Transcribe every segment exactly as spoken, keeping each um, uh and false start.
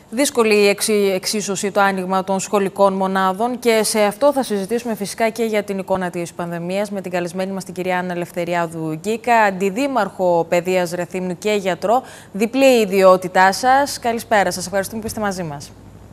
Δύσκολη η εξίσωση το άνοιγμα των σχολικών μονάδων και σε αυτό θα συζητήσουμε φυσικά και για την εικόνα της πανδημίας με την καλεσμένη μας την κυρία Άννα Ελευθεριάδου Γκίκα, αντιδήμαρχο παιδείας Ρεθύμνου και γιατρό. Διπλή η ιδιότητά σας. Καλησπέρα, σας ευχαριστούμε που είστε μαζί μας.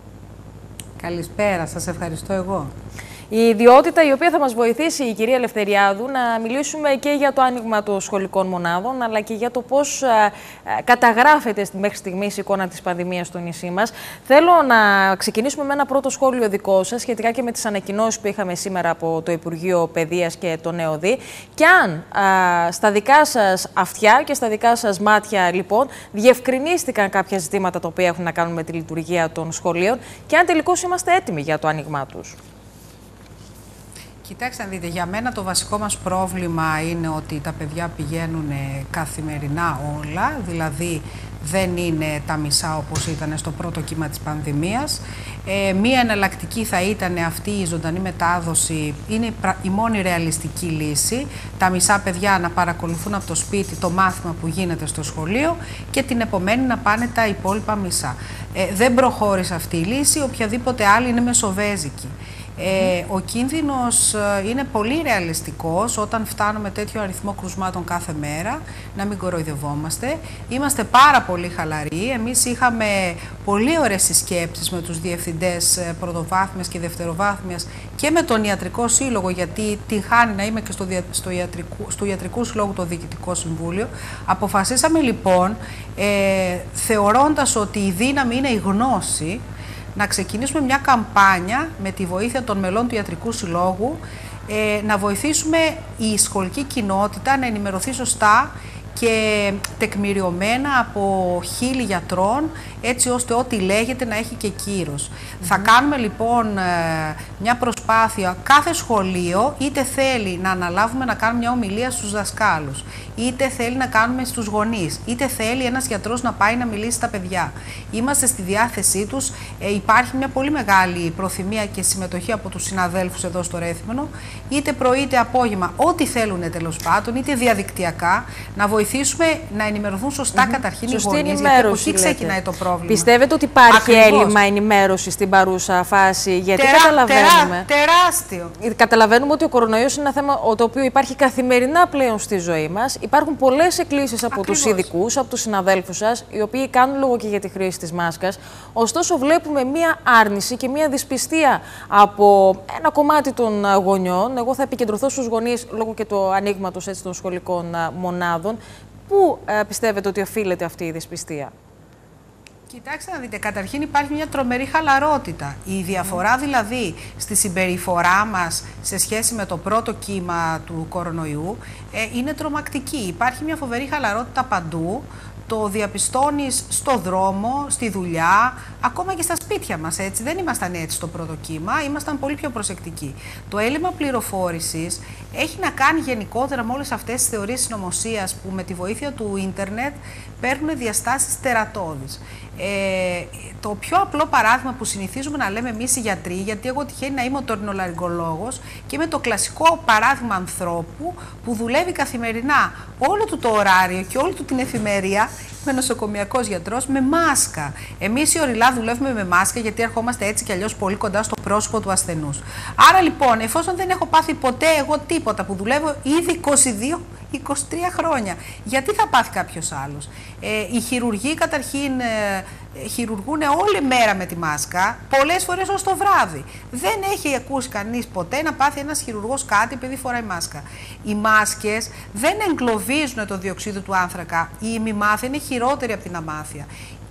Καλησπέρα, σας ευχαριστώ εγώ. Η ιδιότητα η οποία θα μας βοηθήσει η κυρία Ελευθεριάδου να μιλήσουμε και για το άνοιγμα των σχολικών μονάδων, αλλά και για το πώς α, α, καταγράφεται μέχρι στιγμής η εικόνα της πανδημίας στο νησί μας. Θέλω να ξεκινήσουμε με ένα πρώτο σχόλιο δικό σας σχετικά και με τις ανακοινώσεις που είχαμε σήμερα από το Υπουργείο Παιδείας και το ΕΟΔΗ. Και αν α, στα δικά σας αυτιά και στα δικά σας μάτια, λοιπόν, διευκρινίστηκαν κάποια ζητήματα τα οποία έχουν να κάνουν με τη λειτουργία των σχολείων και αν τελικώς είμαστε έτοιμοι για το άνοιγμά τους. Κοιτάξτε να δείτε, για μένα το βασικό μας πρόβλημα είναι ότι τα παιδιά πηγαίνουν καθημερινά όλα, δηλαδή δεν είναι τα μισά όπως ήταν στο πρώτο κύμα της πανδημίας. Ε, μία εναλλακτική θα ήταν αυτή η ζωντανή μετάδοση, είναι η μόνη ρεαλιστική λύση. Τα μισά παιδιά να παρακολουθούν από το σπίτι το μάθημα που γίνεται στο σχολείο και την επομένη να πάνε τα υπόλοιπα μισά. Ε, δεν προχώρησε αυτή η λύση, οποιαδήποτε άλλη είναι μεσοβέζικη. Ε, ο κίνδυνος είναι πολύ ρεαλιστικός όταν φτάνουμε τέτοιο αριθμό κρουσμάτων κάθε μέρα, να μην κοροϊδευόμαστε. Είμαστε πάρα πολύ χαλαροί. Εμείς είχαμε πολύ ωραίες συσκέψεις με τους διευθυντές πρωτοβάθμιας και δευτεροβάθμιας και με τον Ιατρικό Σύλλογο, γιατί την χάνει να είμαι και στο, στο, ιατρικού, στο Ιατρικού Συλλόγου το Διοικητικό Συμβούλιο. Αποφασίσαμε λοιπόν, ε, θεωρώντας ότι η δύναμη είναι η γνώση, να ξεκινήσουμε μια καμπάνια με τη βοήθεια των μελών του Ιατρικού Συλλόγου, ε, να βοηθήσουμε η σχολική κοινότητα να ενημερωθεί σωστά και τεκμηριωμένα από χίλιοι γιατρών, έτσι ώστε ό,τι λέγεται να έχει και κύρος. Mm-hmm. Θα κάνουμε λοιπόν μια προσπάθεια, κάθε σχολείο είτε θέλει να αναλάβουμε να κάνουμε μια ομιλία στους δασκάλους, είτε θέλει να κάνουμε στους γονείς, είτε θέλει ένας γιατρός να πάει να μιλήσει στα παιδιά. Είμαστε στη διάθεσή τους, ε, υπάρχει μια πολύ μεγάλη προθυμία και συμμετοχή από τους συναδέλφους εδώ στο Ρέθυμνο, είτε πρωί είτε απόγευμα, ό,τι θέλουν τέλος πάντων, είτε διαδικτυακά, να βοηθήσουμε να ενημερωθούν σωστά mm-hmm. καταρχήν οι γονείς, γιατί από εκεί ξεκινάει το πρόβλημα. Πιστεύετε ότι υπάρχει Ακριβώς. έλλειμμα ενημέρωση στην παρούσα φάση? Γιατί Τερά, καταλαβαίνουμε, τερά, τεράστιο. καταλαβαίνουμε ότι ο κορονοϊός είναι ένα θέμα το οποίο υπάρχει καθημερινά πλέον στη ζωή μας. Υπάρχουν πολλές εκκλήσεις από Ακριβώς. τους ειδικούς, από τους συναδέλφους σας, οι οποίοι κάνουν λόγο και για τη χρήση της μάσκας. Ωστόσο, βλέπουμε μία άρνηση και μία δυσπιστία από ένα κομμάτι των γονιών. Εγώ θα επικεντρωθώ στους γονείς λόγω και του ανοίγματος έτσι, των σχολικών μονάδων. Πού ε, πιστεύετε ότι οφείλεται αυτή η δυσπιστία? Κοιτάξτε να δείτε, καταρχήν υπάρχει μια τρομερή χαλαρότητα. Η διαφορά δηλαδή στη συμπεριφορά μας σε σχέση με το πρώτο κύμα του κορονοϊού ε, είναι τρομακτική. Υπάρχει μια φοβερή χαλαρότητα παντού. Το διαπιστώνεις στο δρόμο, στη δουλειά, ακόμα και στα σπίτια μας, έτσι. Δεν ήμασταν έτσι στο πρώτο κύμα, ήμασταν πολύ πιο προσεκτικοί. Το έλλειμμα πληροφόρησης έχει να κάνει γενικότερα με όλες αυτές τις θεωρίες συνωμοσίας που με τη βοήθεια του ίντερνετ παίρνουν διαστάσεις τερατώδεις. Ε, το πιο απλό παράδειγμα που συνηθίζουμε να λέμε εμείς οι γιατροί, γιατί εγώ τυχαίνει να είμαι οторινολαριγκολόγος και είμαι το κλασικό παράδειγμα ανθρώπου που δουλεύει καθημερινά όλο του το ωράριο και όλη του την εφημερία, είμαι νοσοκομιακός γιατρός, με μάσκα. Εμείς οι ορειλά δουλεύουμε με μάσκα γιατί ερχόμαστε έτσι κι αλλιώς πολύ κοντά στο πρόσωπο του ασθενούς. Άρα λοιπόν, εφόσον δεν έχω πάθει ποτέ εγώ τίποτα, που δουλεύω ήδη είκοσι δύο είκοσι τρία χρόνια, γιατί θα πάθει κάποιος άλλος? Ε, οι χειρουργοί καταρχήν ε, χειρουργούν όλη μέρα με τη μάσκα, πολλές φορές ως το βράδυ. Δεν έχει ακούσει κανείς ποτέ να πάθει ένας χειρουργός κάτι επειδή φοράει μάσκα. Οι μάσκες δεν εγκλωβίζουν το διοξείδιο του άνθρακα. Η ημιμάθεια είναι χειρότερη από την αμάθεια.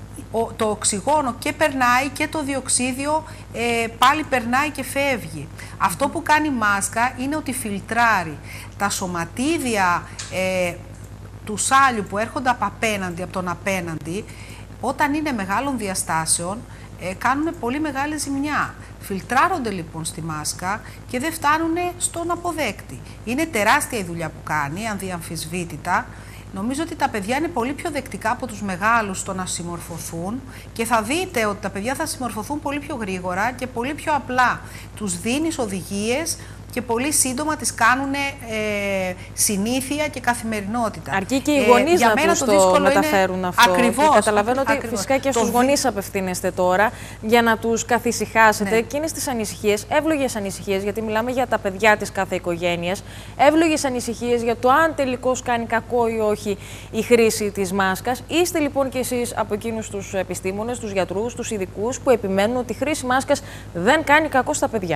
Το οξυγόνο και περνάει και το διοξίδιο ε, πάλι περνάει και φεύγει. Αυτό που κάνει η μάσκα είναι ότι φιλτράρει τα σωματίδια ε, του σάλιου που έρχονται από απέναντι, από τον απέναντι, όταν είναι μεγάλων διαστάσεων, ε, κάνουν πολύ μεγάλη ζημιά. Φιλτράρονται λοιπόν στη μάσκα και δεν φτάνουν στον αποδέκτη. Είναι τεράστια η δουλειά που κάνει, ανδιαμφισβήτητα. Νομίζω ότι τα παιδιά είναι πολύ πιο δεκτικά από τους μεγάλους στο να συμμορφωθούν και θα δείτε ότι τα παιδιά θα συμμορφωθούν πολύ πιο γρήγορα και πολύ πιο απλά. Τους δίνεις οδηγίες και πολύ σύντομα τις κάνουν ε, συνήθεια και καθημερινότητα. Αρκεί και οι γονείς ε, να τους το, το μεταφέρουν είναι... αυτό. Ακριβώς. Και καταλαβαίνω ότι ακριβώς. φυσικά και στους το... γονείς απευθύνεστε τώρα για να τους καθησυχάσετε ναι. εκείνες τις ανησυχίες, εύλογες ανησυχίες, γιατί μιλάμε για τα παιδιά της κάθε οικογένειας, εύλογες ανησυχίες για το αν τελικώς κάνει κακό ή όχι η χρήση της μάσκας. Είστε λοιπόν και εσείς από εκείνους τους επιστήμονες, τους γιατρούς, τους ειδικούς που επιμένουν ότι η χρήση μάσκας δεν κάνει κακό στα παιδιά.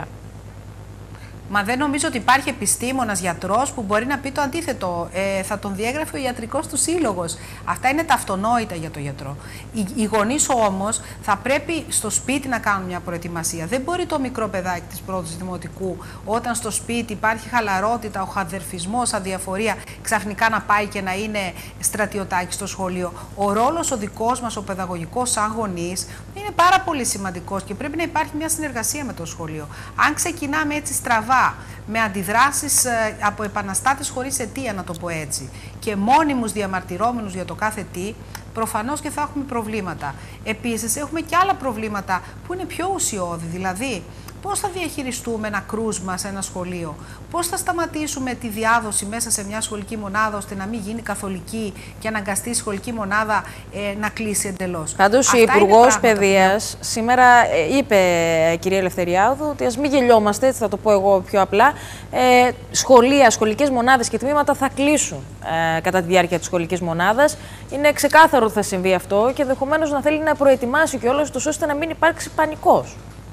Μα δεν νομίζω ότι υπάρχει επιστήμονας, γιατρός που μπορεί να πει το αντίθετο. Ε, θα τον διέγραφε ο ιατρικός του σύλλογος. Αυτά είναι τα αυτονόητα για τον γιατρό. Οι, οι γονείς όμως θα πρέπει στο σπίτι να κάνουν μια προετοιμασία. Δεν μπορεί το μικρό παιδάκι της πρώτης δημοτικού, όταν στο σπίτι υπάρχει χαλαρότητα, ο χαδερφισμός, αδιαφορία, ξαφνικά να πάει και να είναι στρατιωτάκι στο σχολείο. Ο ρόλος ο δικός μας, ο παιδαγωγικός σαν γονείς, είναι πάρα πολύ σημαντικός και πρέπει να υπάρχει μια συνεργασία με το σχολείο. Αν ξεκινάμε έτσι στραβά, με αντιδράσεις από επαναστάτες χωρίς αιτία, να το πω έτσι, και μόνιμους διαμαρτυρόμενους για το κάθε τι, προφανώς και θα έχουμε προβλήματα. Επίσης, έχουμε και άλλα προβλήματα που είναι πιο ουσιώδη, δηλαδή πώς θα διαχειριστούμε ένα κρούσμα σε ένα σχολείο, πώς θα σταματήσουμε τη διάδοση μέσα σε μια σχολική μονάδα ώστε να μην γίνει καθολική και αναγκαστεί η σχολική μονάδα ε, να κλείσει εντελώς. Πάντως η Υπουργός Παιδείας που... σήμερα ε, είπε, κυρία Ελευθεριάδου, ότι ας μην γελιόμαστε, έτσι θα το πω εγώ πιο απλά, ε, σχολεία, σχολικές μονάδες και τμήματα θα κλείσουν ε, κατά τη διάρκεια της σχολικής μονάδας. Είναι ξεκάθαρο ότι θα συμβεί αυτό και ενδεχομένως να θέλει να προετοιμάσει κιόλας τους ώστε να μην υπάρξει πανικός.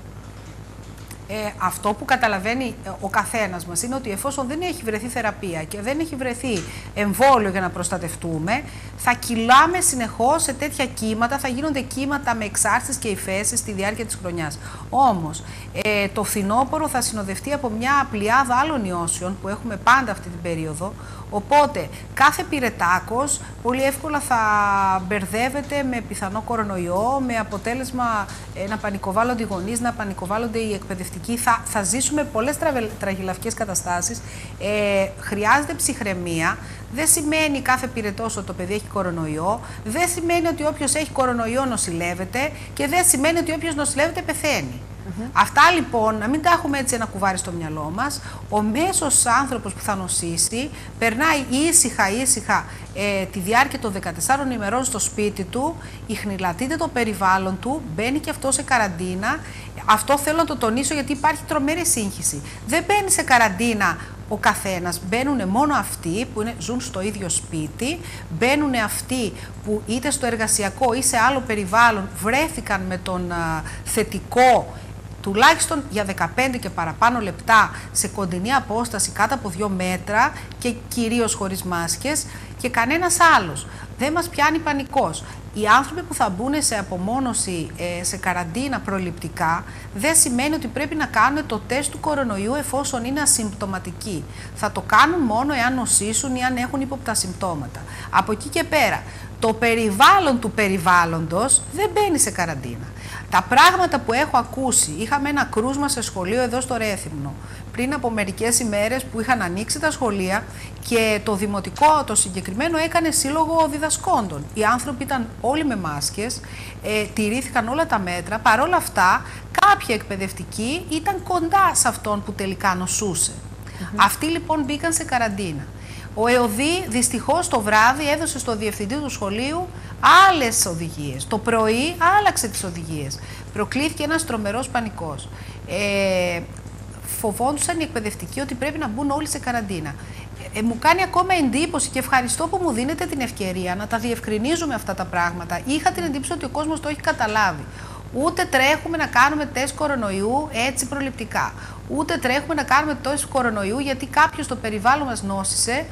Ε, αυτό που καταλαβαίνει ο καθένας μας είναι ότι εφόσον δεν έχει βρεθεί θεραπεία και δεν έχει βρεθεί εμβόλιο για να προστατευτούμε, θα κυλάμε συνεχώς σε τέτοια κύματα, θα γίνονται κύματα με εξάρσεις και υφέσεις στη διάρκεια της χρονιάς. Όμως, ε, το φθινόπωρο θα συνοδευτεί από μια πλειάδα άλλων ιώσεων που έχουμε πάντα αυτή την περίοδο, οπότε κάθε πυρετάκος πολύ εύκολα θα μπερδεύεται με πιθανό κορονοϊό, με αποτέλεσμα ε, να πανικοβάλλονται οι γονείς, να πανικοβάλλονται οι εκπαιδευτικοί. Θα, θα ζήσουμε πολλές τραγελαφικές καταστάσεις. Ε, χρειάζεται ψυχραιμία. Δεν σημαίνει κάθε πυρετός ότι το παιδί έχει κορονοϊό. Δεν σημαίνει ότι όποιος έχει κορονοϊό νοσηλεύεται και δεν σημαίνει ότι όποιος νοσηλεύεται πεθαίνει. Mm-hmm. Αυτά λοιπόν, να μην τα έχουμε έτσι ένα κουβάρι στο μυαλό μας. Ο μέσος άνθρωπος που θα νοσήσει περνάει ήσυχα ήσυχα ε, τη διάρκεια των δεκατεσσάρων ημερών στο σπίτι του, ιχνηλατείται το περιβάλλον του, μπαίνει και αυτό σε καραντίνα. Αυτό θέλω να το τονίσω γιατί υπάρχει τρομερή σύγχυση. Δεν μπαίνει σε καραντίνα ο καθένας, μπαίνουν μόνο αυτοί που είναι, ζουν στο ίδιο σπίτι, μπαίνουν αυτοί που είτε στο εργασιακό ή σε άλλο περιβάλλον βρέθηκαν με τον α, θετικό τουλάχιστον για δεκαπέντε και παραπάνω λεπτά σε κοντινή απόσταση κάτω από δύο μέτρα και κυρίως χωρίς μάσκες και κανένας άλλος. Δεν μας πιάνει πανικός. Οι άνθρωποι που θα μπουν σε απομόνωση, σε καραντίνα προληπτικά, δεν σημαίνει ότι πρέπει να κάνουν το τεστ του κορονοϊού εφόσον είναι ασυμπτωματικοί. Θα το κάνουν μόνο εάν νοσήσουν ή αν έχουν ύποπτα συμπτώματα. Από εκεί και πέρα, το περιβάλλον του περιβάλλοντος δεν μπαίνει σε καραντίνα. Τα πράγματα που έχω ακούσει, είχαμε ένα κρούσμα σε σχολείο εδώ στο Ρέθυμνο πριν από μερικές ημέρες που είχαν ανοίξει τα σχολεία και το δημοτικό το συγκεκριμένο έκανε σύλλογο διδασκόντων. Οι άνθρωποι ήταν όλοι με μάσκες, ε, τηρήθηκαν όλα τα μέτρα, παρόλα αυτά κάποιοι εκπαιδευτικοί ήταν κοντά σε αυτόν που τελικά νοσούσε. Mm-hmm. Αυτοί λοιπόν μπήκαν σε καραντίνα. Ο ΕΟΔΗ δυστυχώς το βράδυ έδωσε στο διευθυντή του σχολείου άλλες οδηγίες. Το πρωί άλλαξε τις οδηγίες. Προκλήθηκε ένας τρομερός πανικός. Ε, φοβόντουσαν οι εκπαιδευτικοί ότι πρέπει να μπουν όλοι σε καραντίνα. Ε, μου κάνει ακόμα εντύπωση και ευχαριστώ που μου δίνετε την ευκαιρία να τα διευκρινίζουμε αυτά τα πράγματα. Είχα την εντύπωση ότι ο κόσμος το έχει καταλάβει. Ούτε τρέχουμε να κάνουμε τεστ κορονοϊού έτσι προληπτικά. Ούτε τρέχουμε να κάνουμε τεστ κορονοϊού γιατί κάποιος στο περιβάλλον μας νόσησε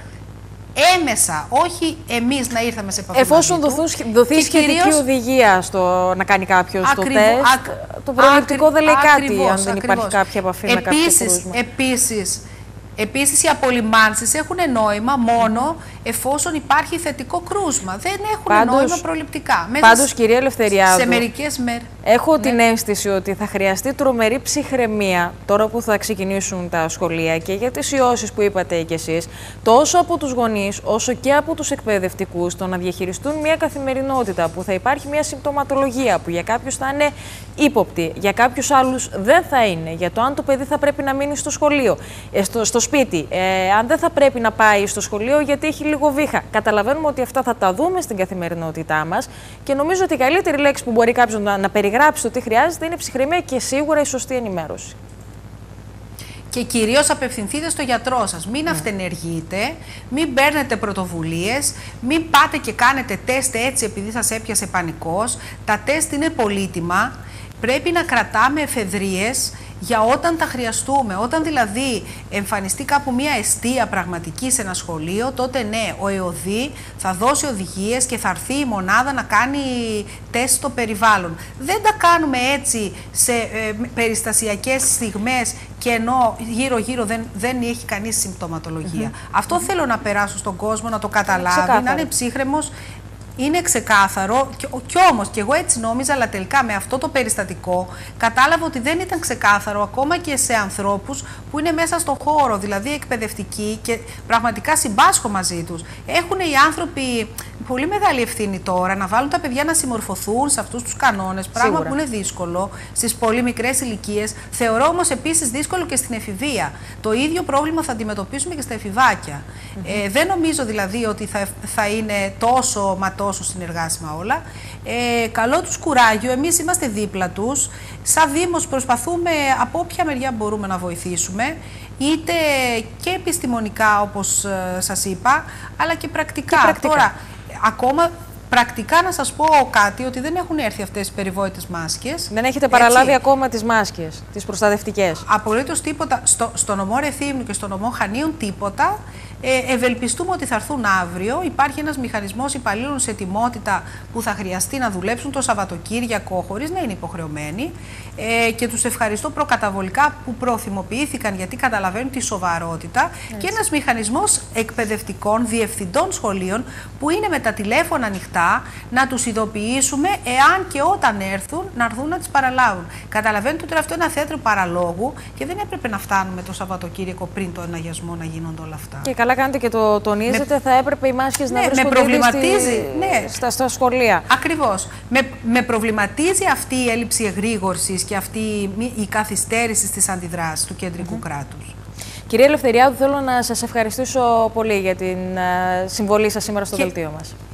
έμεσα, όχι εμείς να ήρθαμε σε επαφή. Εφόσον δοθεί σχετική κυρίως... οδηγία στο να κάνει κάποιος το τεστ, ακ... το προληπτικό ακρι... δεν λέει κάτι ακριβώς, αν δεν ακριβώς. υπάρχει κάποια επαφή επίσης, με κάποιο κρούσμα. Επίσης, επίσης οι απολυμάνσεις έχουν νόημα μόνο εφόσον υπάρχει θετικό κρούσμα. Δεν έχουν πάντως, νόημα προληπτικά. Πάντως, κυρία Ελευθεριάδου, σε μερικές μέρες. Έχω ναι. την αίσθηση ότι θα χρειαστεί τρομερή ψυχραιμία τώρα που θα ξεκινήσουν τα σχολεία και για τις ιώσεις που είπατε κι εσείς, τόσο από τους γονείς όσο και από τους εκπαιδευτικούς, το να διαχειριστούν μια καθημερινότητα που θα υπάρχει μια συμπτωματολογία που για κάποιους θα είναι ύποπτη, για κάποιους άλλους δεν θα είναι, για το αν το παιδί θα πρέπει να μείνει στο σχολείο, ε, στο, στο σπίτι, ε, αν δεν θα πρέπει να πάει στο σχολείο γιατί έχει λίγο βήχα. Καταλαβαίνουμε ότι αυτά θα τα δούμε στην καθημερινότητά μας και νομίζω ότι η καλύτερη λέξη που μπορεί κάποιος να, να περιγράψει το τι χρειάζεται είναι ψυχραιμία και σίγουρα η σωστή ενημέρωση. Και κυρίως απευθυνθείτε στο γιατρό σας. Μην mm. αυτενεργείτε, μην παίρνετε πρωτοβουλίες, μην πάτε και κάνετε τεστ έτσι επειδή σας έπιασε πανικός. Τα τεστ είναι πολύτιμα. Πρέπει να κρατάμε εφεδρείες για όταν τα χρειαστούμε. Όταν δηλαδή εμφανιστεί κάπου μια εστία πραγματική σε ένα σχολείο, τότε ναι, ο ΕΟΔΗ θα δώσει οδηγίες και θα έρθει η μονάδα να κάνει τεστ στο περιβάλλον. Δεν τα κάνουμε έτσι σε ε, περιστασιακές στιγμές και ενώ γύρω-γύρω δεν, δεν έχει κανείς συμπτωματολογία. Mm-hmm. Αυτό mm-hmm. θέλω να περάσω στον κόσμο, να το καταλάβει, να είναι ψύχρεμος. Είναι ξεκάθαρο, κι, κι όμως και εγώ έτσι νόμιζα, αλλά τελικά με αυτό το περιστατικό κατάλαβα ότι δεν ήταν ξεκάθαρο ακόμα και σε ανθρώπους που είναι μέσα στο χώρο, δηλαδή εκπαιδευτικοί και πραγματικά συμπάσχω μαζί τους. Έχουν οι άνθρωποι πολύ μεγάλη ευθύνη τώρα να βάλουν τα παιδιά να συμμορφωθούν σε αυτούς τους κανόνες, πράγμα Σίγουρα. που είναι δύσκολο στις πολύ μικρές ηλικίες. Θεωρώ όμως επίσης δύσκολο και στην εφηβεία. Το ίδιο πρόβλημα θα αντιμετωπίσουμε και στα εφηβάκια. Mm-hmm. ε, δεν νομίζω δηλαδή ότι θα, θα είναι τόσο μα τόσο συνεργάσιμα όλα. Ε, καλό τους κουράγιο, εμείς είμαστε δίπλα τους. Σαν Δήμος προσπαθούμε από όποια μεριά μπορούμε να βοηθήσουμε, είτε και επιστημονικά όπως ε, σας είπα, αλλά και πρακτικά. Και πρακτικά. Τώρα, ακόμα πρακτικά να σας πω κάτι, ότι δεν έχουν έρθει αυτές οι περιβόητες μάσκες. Δεν έχετε παραλάβει έτσι. ακόμα τις μάσκες, τις προστατευτικές. Απολύτως τίποτα. Στο, στο νομό Ρεθύμνου και στο νομό Χανίων τίποτα. Ε, ευελπιστούμε ότι θα έρθουν αύριο. Υπάρχει ένας μηχανισμός υπαλλήλων σε ετοιμότητα που θα χρειαστεί να δουλέψουν το Σαββατοκύριακο χωρίς να είναι υποχρεωμένοι. Ε, και τους ευχαριστώ προκαταβολικά που προθυμοποιήθηκαν γιατί καταλαβαίνουν τη σοβαρότητα. Έτσι. Και ένας μηχανισμός εκπαιδευτικών διευθυντών σχολείων που είναι με τα τηλέφωνα ανοιχτά να τους ειδοποιήσουμε εάν και όταν έρθουν να έρθουν να τις παραλάβουν. Καταλαβαίνετε ότι αυτό είναι ένα θέατρο παραλόγου και δεν έπρεπε να φτάνουμε το Σαββατοκύριακο πριν τον αγιασμό να γίνονται όλα αυτά. Και καλά κάνετε και το τονίζετε, με... θα έπρεπε οι μάσκες ναι, να βρίσκονται με προβληματίζει, στη... ναι. στα, στα σχολεία. Ακριβώς. Με, με προβληματίζει αυτή η έλλειψη εγρήγορσης και αυτή η καθυστέρηση στις αντιδράσεις του κεντρικού mm-hmm. κράτους. Κυρία Ελευθεριάδου, θέλω να σας ευχαριστήσω πολύ για την uh, συμβολή σας σήμερα στο και... δελτίο μας.